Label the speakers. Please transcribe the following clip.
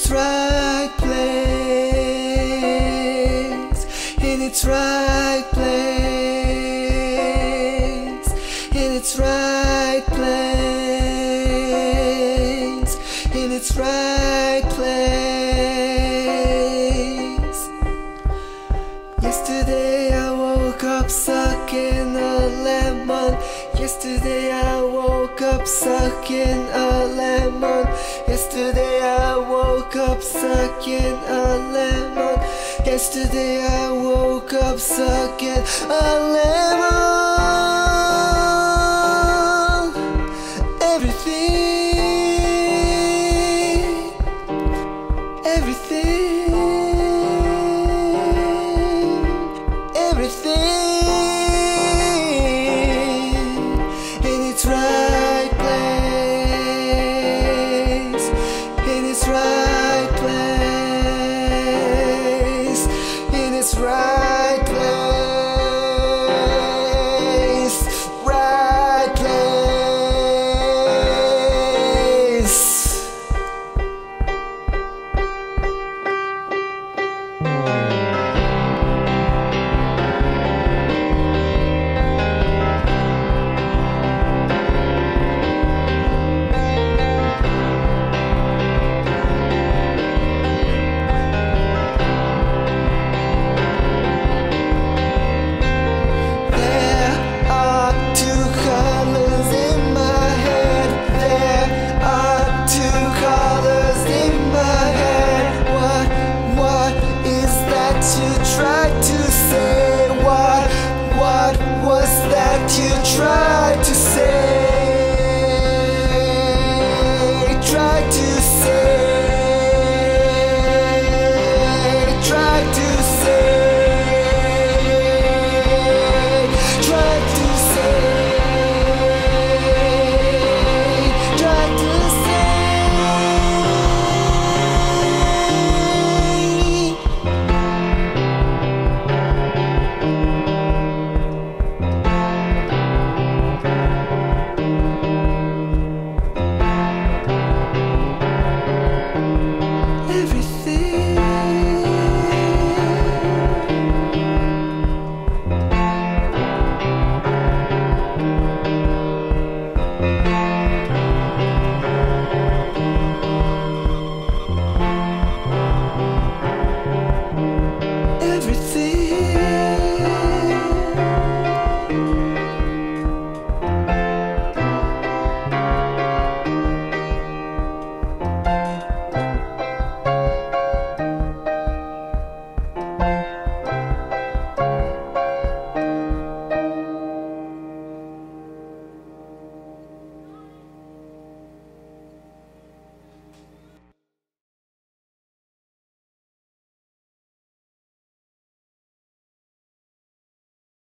Speaker 1: its right place, in its right place, in its right place, in its right place. Yesterday I woke up sucking a lemon. Yesterday I woke up sucking a lemon. Yesterday I woke up sucking a lemon. Yesterday I woke up sucking a lemon.